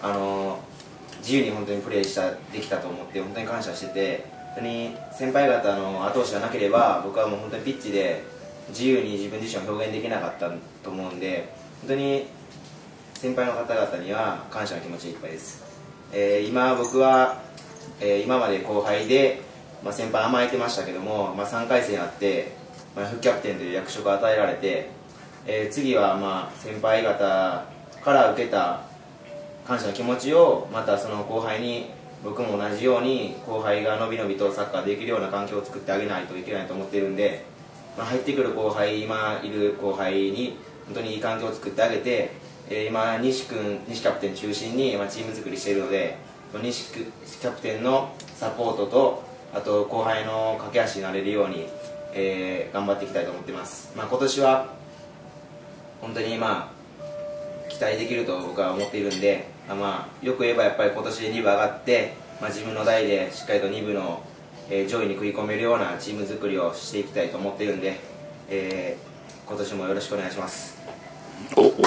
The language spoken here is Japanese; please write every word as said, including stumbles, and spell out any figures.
あの自由に本当にプレーしたできたと思って本当に感謝してて、本当に先輩方の後押しがなければ僕はもう本当にピッチで自由に自分自身を表現できなかったと思うんで、本当に先輩の方々には感謝の気持ちでいっぱいです。えー、今僕は、えー、今まで後輩で、まあ、先輩甘えてましたけども、まあ、さんかいせんになって、まあ、副キャプテンという役職を与えられて、えー、次はまあ先輩方から受けた感謝の気持ちをまたその後輩に僕も同じように後輩がのびのびとサッカーできるような環境を作ってあげないといけないと思っているんで、まあ、入ってくる後輩、今いる後輩に本当にいい環境を作ってあげて、えー、今西君、西キャプテン中心に今チーム作りしているので、西キャプテンのサポートとあと後輩の架け橋になれるように、えー、頑張っていきたいと思っています。まあ、今年は本当にまあ期待できると僕は思っているんで、まあ、よく言えばやっぱり今年に部上がって、まあ、自分の代でしっかりとに部の、えー、上位に食い込めるようなチーム作りをしていきたいと思っているんで、えー、今年もよろしくお願いします。 お